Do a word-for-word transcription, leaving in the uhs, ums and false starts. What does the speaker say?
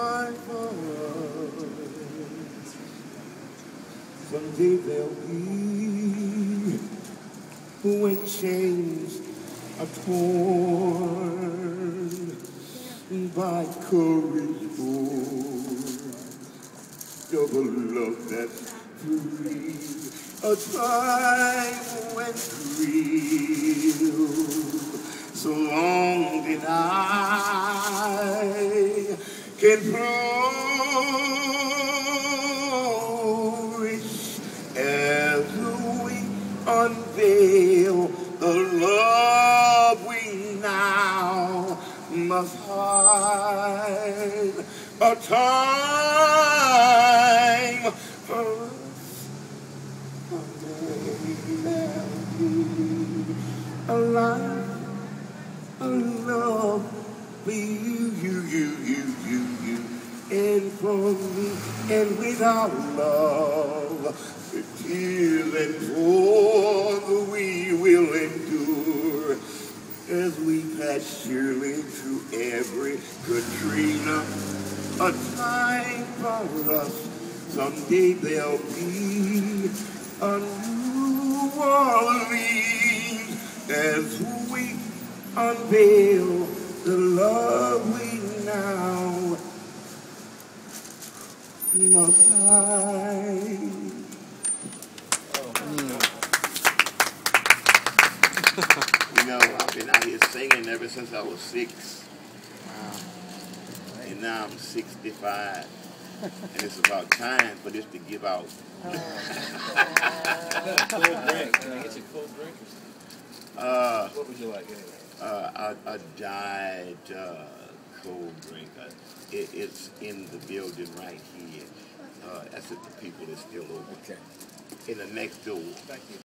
time for us. Someday there'll be when chains are torn by courage born of a love that's free. A time when thrill so long denied can flourish as we unveil the love we now must hide. A time for us. A life, a love for you, you, you, you, you, you, and for me, and without love, the tears and toil we will endure as we pass surely through every Katrina. A time for us, someday there'll be a new Orleans as we unveil the love we now must hide. You know, I've been out here singing ever since I was six. Wow. And now I'm sixty-five. And it's about time for this to give out. Oh. Cold drink. Can I get you a cold drink or something? Uh, what would you like anyway? Uh, a, a dyed uh, cold drink. Uh, it, it's in the building right here. Uh, that's if the people is still over. Okay. In the next door. Thank you.